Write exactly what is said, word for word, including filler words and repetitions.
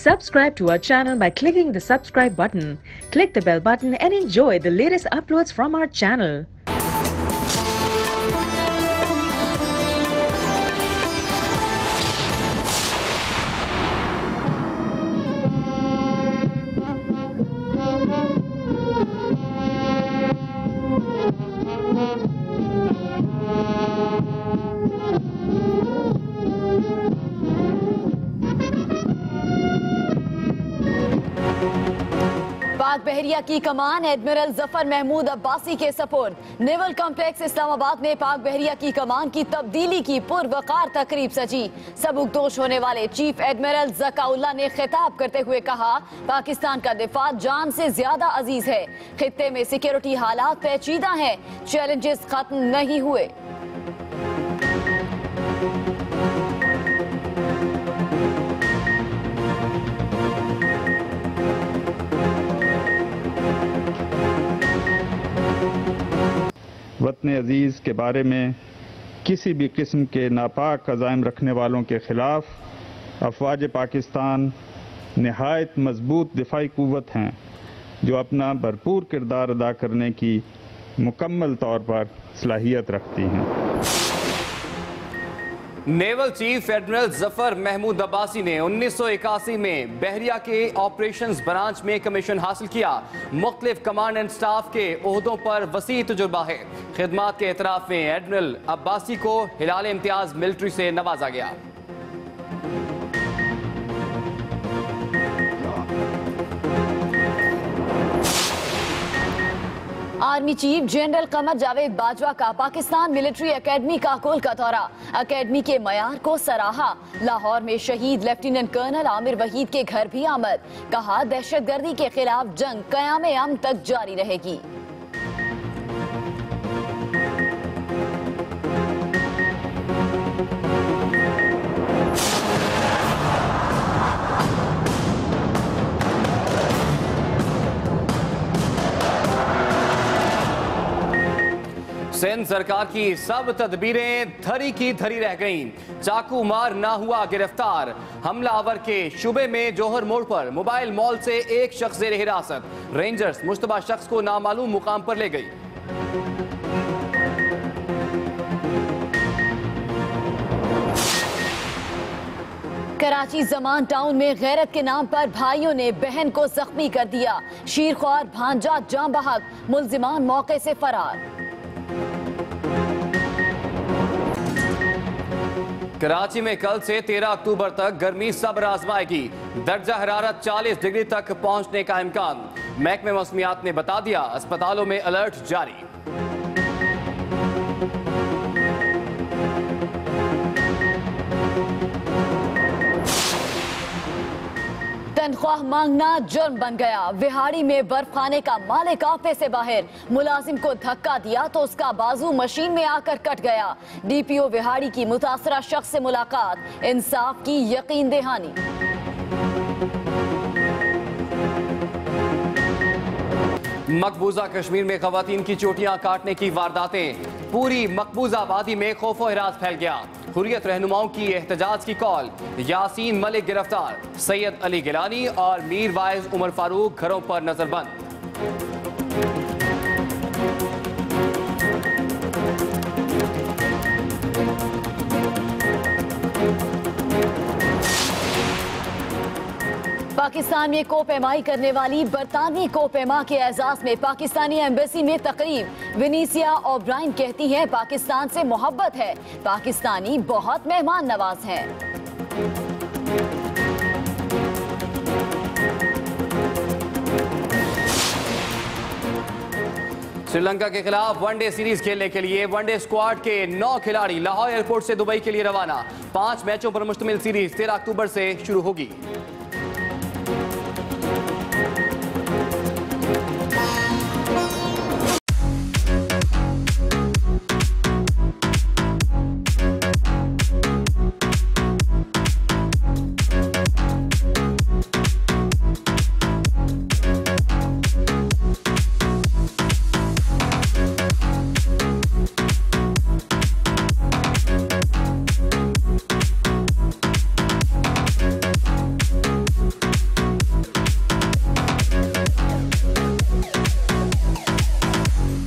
Subscribe to our channel by clicking the subscribe button. Click the bell button and enjoy the latest uploads from our channel. Pak बहरिया की कमान admiral Zafar Mahmood Abbasi के सपुर्द। Naval complex Islamabad में पाक बहरिया की कमान की तब्दीली की पुरवकार तकरीब सजी। सबकदोश होने वाले चीफ एडमिरल जकाउल्ला ने खिताब करते हुए कहा, पाकिस्तान का दिफा जान से ज्यादा अजीज है। खित्ते में सिक्योरिटी हालात पेचीदा हैं, चैलेंजेस खत्म नहीं हुए। वतन अजीज़ के बारे में किसी भी किस्म के नापाक अज़ाइम रखने वालों के ख़िलाफ़ अफ़वाज पाकिस्तान नहायत मजबूत दिफाई क़ुव्वत हैं, जो अपना भरपूर किरदार अदा करने की मुकम्मल तौर पर सलाहियत रखती हैं। Naval chief admiral Zafar Mahmood Abbasi ने उन्नीस सौ इक्यासी में बहरिया के ऑपरेशंस ब्रांच में कमीशन हासिल किया। मुख्तलिफ कमांड एंड स्टाफ के ओहदों पर वसी तजुर्बा है। खिदमात के एतराफ़ में एडमिरल अब्बासी को हिलाल इम्तियाज मिलिट्री से नवाजा गया। Army chief general Qamar Javed Bajwa का पाकिस्तान मिलिट्री एकेडमी का कुल का दौरा। एकेडमी के मयार को सराहा। लाहौर में शहीद लेफ्टिनेंट कर्नल आमिर वहीद के घर भी आमद। कहा, दहशतगर्दी के खिलाफ जंग क़याम अमन तक जारी रहेगी। सिंध सरकार की सब तदबीरें धरी की धरी रह गईं। चाकू मार ना हुआ गिरफ्तार। हमलावर के शुबे में जोहर मोड़ पर मोबाइल मॉल से एक शख्स जेर हिरासत। रेंजर्स मुश्तबा शख्स को नामालूम मुकाम पर ले गई। कराची जमान टाउन में गैरत के नाम पर भाइयों ने बहन को जख्मी कर दिया। शीरख्वार भांजा जां बहक, मुल्जिमान मौके से फरार। कराची में कल से तेरह अक्टूबर तक गर्मी सब्र आजमाएगी। दर्जा हरारत चालीस डिग्री तक पहुंचने का इम्कान। महकमे मौसमियात ने बता दिया, अस्पतालों में अलर्ट जारी। तनख्वाह मांगना जुर्म बन गया। विहाड़ी में बर्फ खाने का मालिक आपे से बाहर। मुलाजिम को धक्का दिया तो उसका बाजू मशीन में आकर कट गया। डीपीओ विहाड़ी की मुतासरा शख्स से मुलाकात। इंसाफ की यकीन दहानी। मकबूजा कश्मीर में खवातीन की चोटियां काटने की वारदातें। पूरी मकबूजा आबादी में खौफो हिरास फैल गया। हुर्रियत रहनुमाओं की एहतजाज की कॉल। यासीन मलिक गिरफ्तार। सैयद अली गिलानी और मीर वाइज उमर फारूक घरों पर नजरबंद। पाकिस्तान में कोपेमाई करने वाली बरतानवी कोपेमा के एजाज में पाकिस्तानी एम्बेसी में तकरीब। विनीसिया ओब्राइन कहती हैं, पाकिस्तान से मोहब्बत है, पाकिस्तानी बहुत मेहमान नवाज हैं। श्रीलंका के खिलाफ वनडे सीरीज खेलने के लिए वनडे स्क्वाड के नौ खिलाड़ी लाहौर एयरपोर्ट से दुबई के लिए रवाना। पांच मैचों पर मुश्तमिल सीरीज तेरह अक्टूबर से शुरू होगी।